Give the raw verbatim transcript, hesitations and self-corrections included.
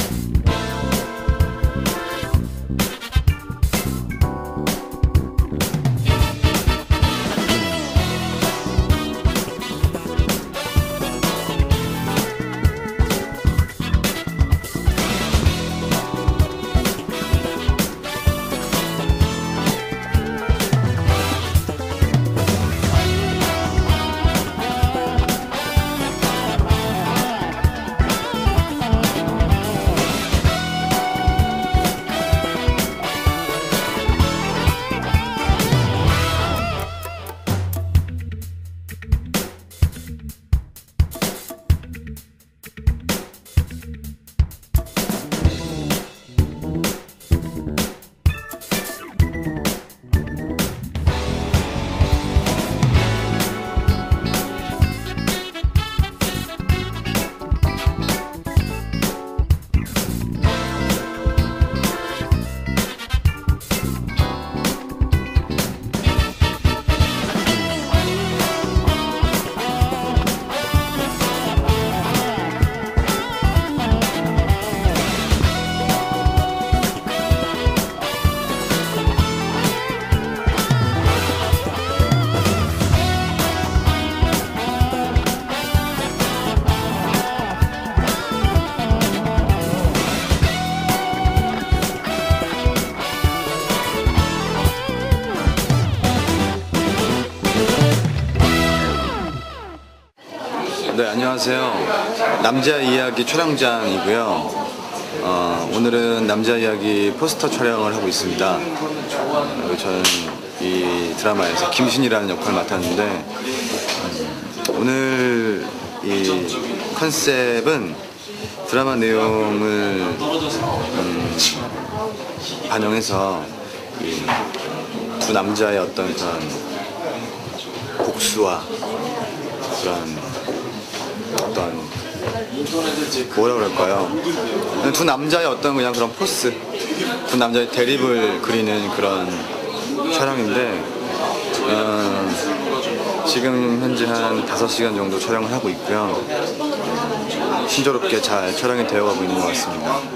네, 안녕하세요. 남자 이야기 촬영장이고요. 어, 오늘은 남자 이야기 포스터 촬영을 하고 있습니다. 그리고 저는 이 드라마에서 김신이라는 역할을 맡았는데 음, 오늘 이 컨셉은 드라마 내용을 음, 반영해서 이 두 남자의 어떤 그런 복수와 그런 어떤 뭐라 그럴까요? 두 남자의 어떤 그냥 그런 포스, 두 남자의 대립을 그리는 그런 촬영인데 어, 지금 현재 한 다섯 시간 정도 촬영을 하고 있고요. 친절롭게 잘 촬영이 되어가고 있는 것 같습니다.